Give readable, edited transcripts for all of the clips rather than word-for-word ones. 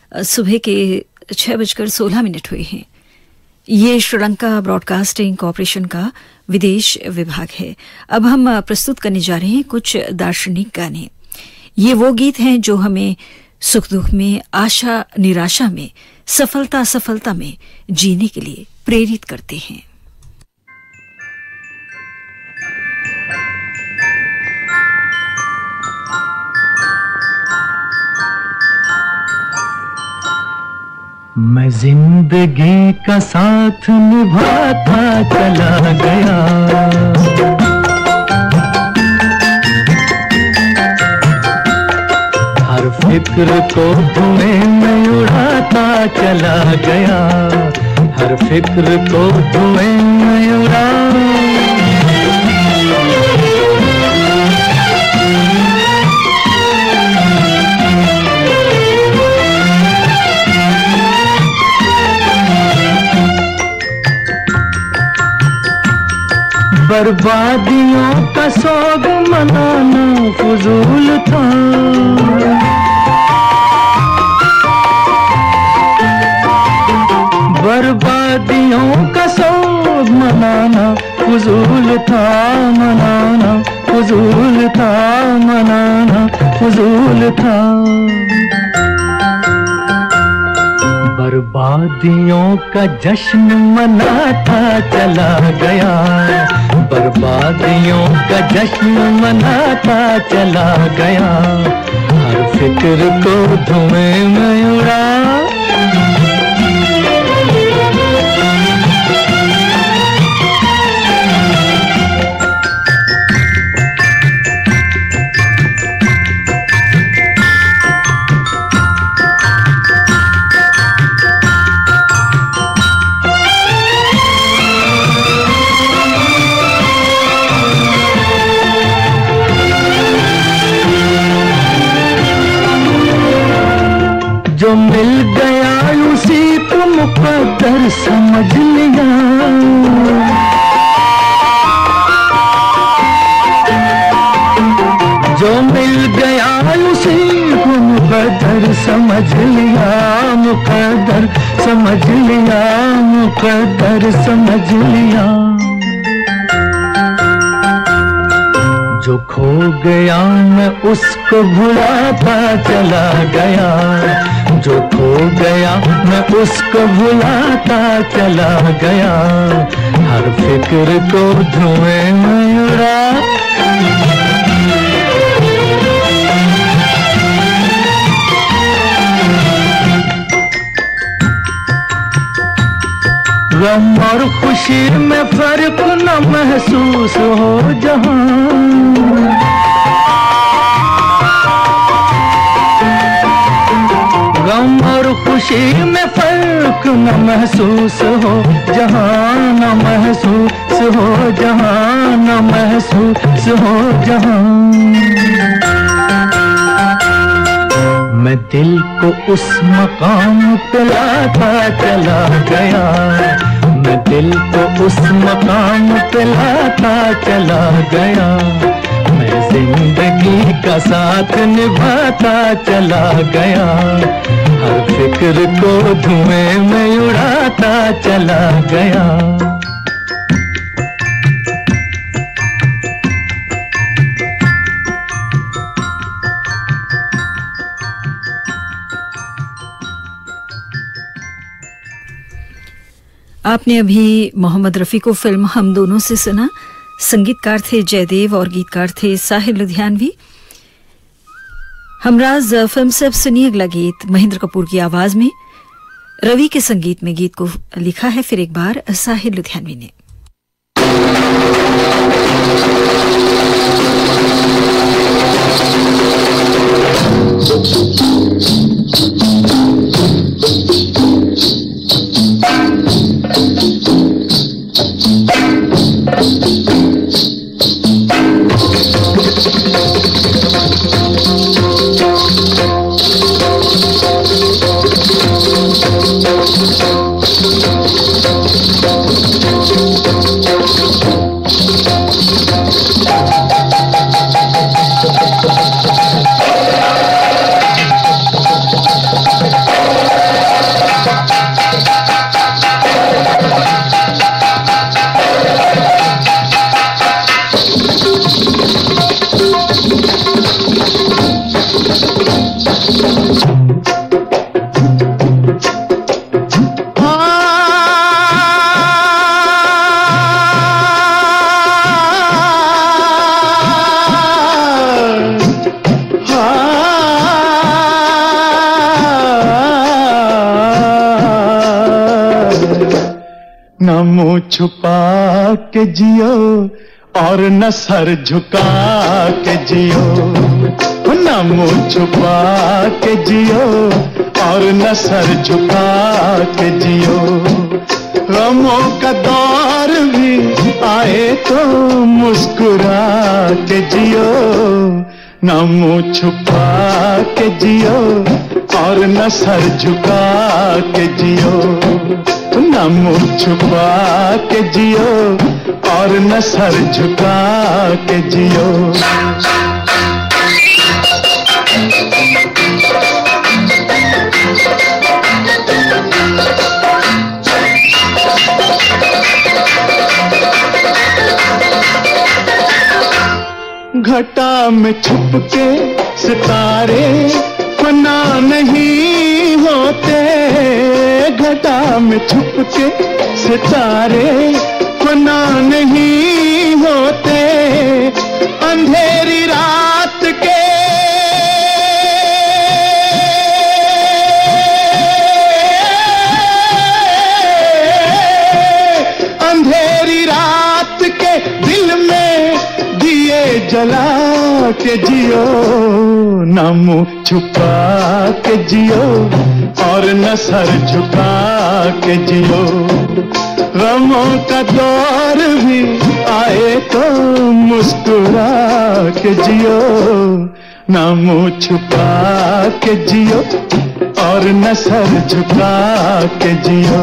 सुबह के 6:16 हुए हैं। ये श्रीलंका ब्रॉडकास्टिंग कॉरपोरेशन का विदेश विभाग है। अब हम प्रस्तुत करने जा रहे हैं कुछ दार्शनिक गाने। ये वो गीत हैं जो हमें सुख दुख में, आशा निराशा में, सफलता असफलता में जीने के लिए प्रेरित करते हैं। मैं जिंदगी का साथ निभाता चला गया, हर फिक्र को धुएं में उड़ाता चला गया, हर फिक्र को धुएं में उड़ा। बर्बादियों का सोग मनाना फजूल था, बर्बादियों का सोग मनाना फजूल था, मनाना फजूल था, मनाना फजूल था। बर्बादियों का जश्न मनाता चला गया, बर्बादियों का जश्न मनाता चला गया, हर फिक्र को धुएं में उड़ा। जो मिल गया उसी को मुकद्दर समझ लिया, जो मिल गया उसी को मुकद्दर समझ लिया, मुकद्दर समझ लिया, मुकद्दर समझ लिया। जो खो गया मैं उसको भुलाता चला गया, जो खो गया मैं उसको भुलाता चला गया, हर फिक्र को धुएं में उड़ा। गम और खुशी में फर्क न महसूस हो जहां, गम और खुशी में फर्क न महसूस हो जहां, न महसूस हो जहां, न महसूस हो जहां। मैं दिल को उस मकाम पे लाता चला गया, मैं दिल को उस मकाम पे लाता चला गया, मैं जिंदगी का साथ निभाता चला गया, हर फिक्र को धुएं में उड़ाता चला गया। आपने अभी मोहम्मद रफ़ी को फिल्म हम दोनों से सुना। संगीतकार थे जयदेव और गीतकार थे साहिर लुधियानवी। हमराज फिल्म से अब सुनिए अगला गीत महेंद्र कपूर की आवाज में। रवि के संगीत में गीत को लिखा है फिर एक बार साहिर लुधियानवी ने। न मुंह छुपा के जियो और न सर झुका के जियो, न मुंह छुपा के जियो और न सर झुका के जियो। गमों का दौर भी आए तो मुस्कुरा के जियो, न मुंह छुपा के जियो और न सर झुका के जियो, न मुंह छुपा के जियो और न सर झुका के जियो। घटा में छुप के सितारे फना नहीं होते, घटा में छुप के सितारे फना नहीं होते। अंधेरी रात के अंधेरी रात के दिल में दिए जला के जियो, न मुंह छुपा के जियो और न सर झुका के जियो। गमों का दौर भी आए तो मुस्कुरा के जियो, न मुंह छुपा के जियो और न सर झुका के जियो।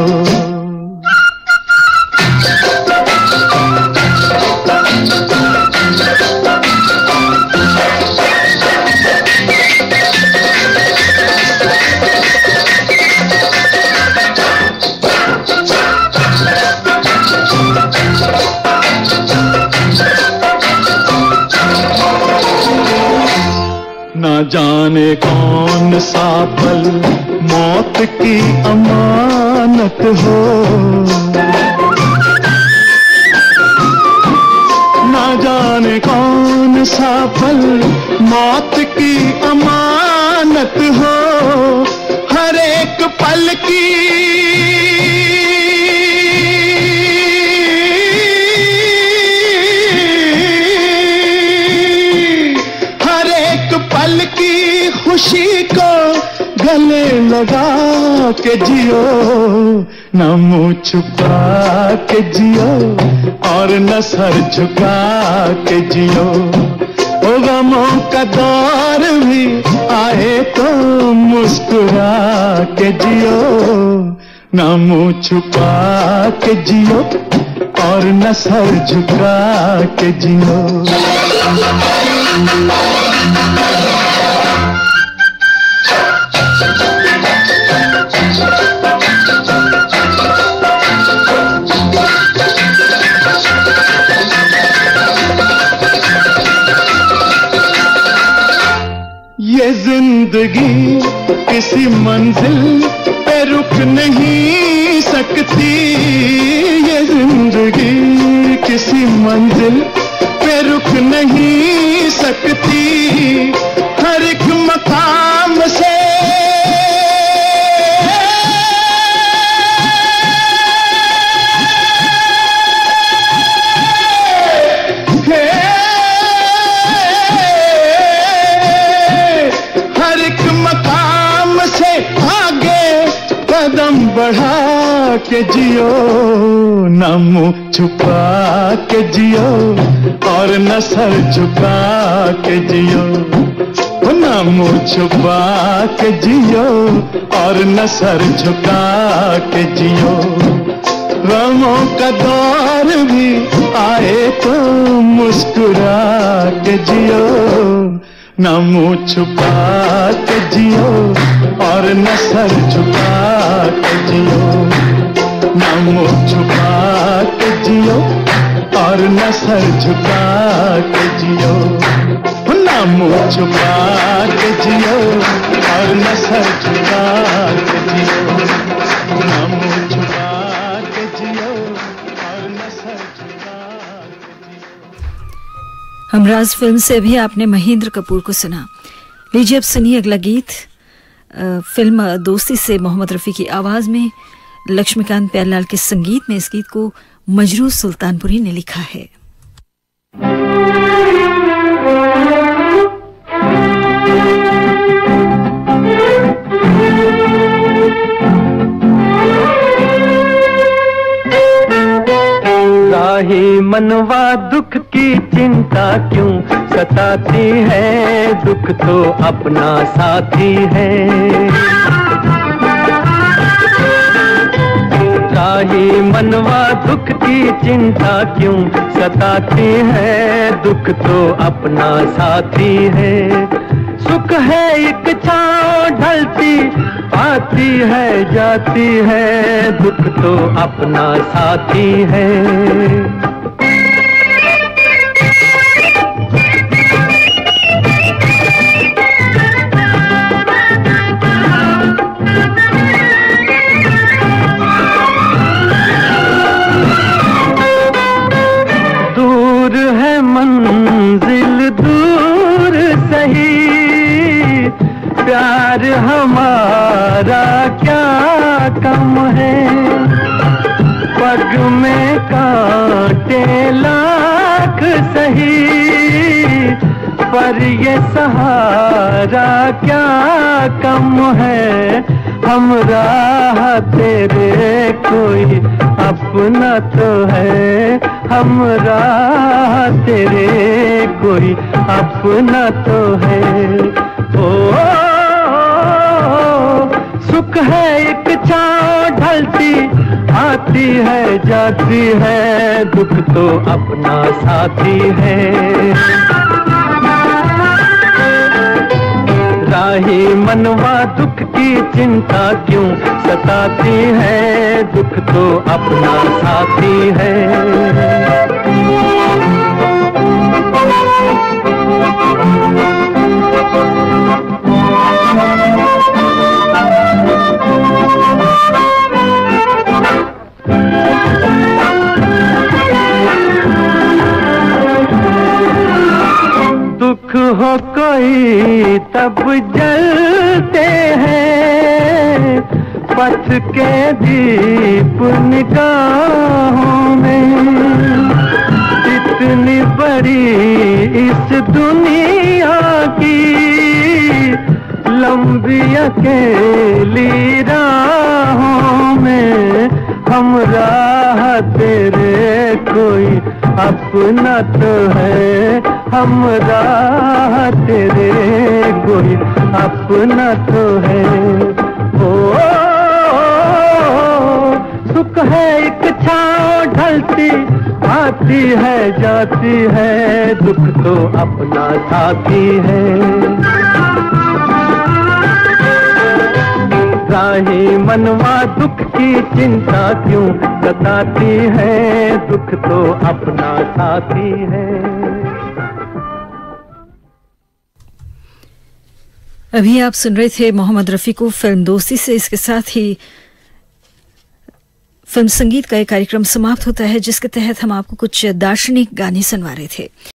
ना जाने कौन सा पल मौत की अमानत हो, ना जाने कौन सा पल मौत की अमानत हो। हर एक पल की पल की खुशी को गले लगा के जियो, न मुंह छुपा के जियो और न सर झुका के जियो। ओ गमों का दौर भी आए तो मुस्कुरा के जियो, न मुंह छुपा के जियो और न सर झुका के जियो। ये जिंदगी किसी मंजिल पे रुक नहीं सकती, ये जिंदगी किसी मंजिल पे रुक नहीं सकती। हर एक मकाम से हर एक मकाम से आगे कदम बढ़ा के जियो, न मुंह छुपा के जियो और न सर झुका के जियो, न मुंह छुपा के जियो और न सर झुका के जियो। गमों का दौर भी आए तो मुस्कुरा के जियो, न मुंह छुपा के जियो और न सर झुका के जियो, न मुंह छुपा के जियो और न सर झुका के जियो, न मुंह छुपा के जियो और न सर झुका के जियो, न मुंह छुपा के जियो और न सर झुका के जियो। हमराज फिल्म से भी आपने महेंद्र कपूर को सुना। लीजिए अब सुनिए अगला गीत। फिल्म दोस्ती से मोहम्मद रफ़ी की आवाज़ में लक्ष्मीकांत प्यारेलाल के संगीत में इस गीत को मजरू सुल्तानपुरी ने लिखा है। राही मनवा दुख की चिंता क्यों सताती है, दुख तो अपना साथी है। राही मनवा दुख की चिंता क्यों सताती है, दुख तो अपना साथी है। सुख है एक छाँव ढलती आती है जाती है, दुख तो अपना साथी है। दूर है मंजिल दूर सही, प्यार हमारा क्या कम है। पग में कांटे लाख सही, पर ये सहारा क्या कम है। हम राह तेरे कोई अपना तो है, हम राह तेरे कोई अपना तो है। सुख है एक छाँव ढलती आती है जाती है, दुख तो अपना साथी है। राही मनवा दुख की चिंता क्यों सताती है, दुख तो अपना साथी है। दुख हो कोई तब जलते हैं, पथ के दीप निगाहों में। इतनी बड़ी इस दुनिया की लंबी अकेली राहों में, हम राह तेरे कोई अपना तो है, हम राह तेरे कोई अपना तो है। सुख है एक छाँव ढलती आती है जाती है, दुख तो अपना साथी है। राही मनवा दुख की चिंता क्यों सताती है, दुख तो अपना साथी है। अभी आप सुन रहे थे मोहम्मद रफी को फिल्म दोस्ती से। इसके साथ ही फिल्म संगीत का एक कार्यक्रम समाप्त होता है, जिसके तहत हम आपको कुछ दार्शनिक गाने सुनवा रहे थे।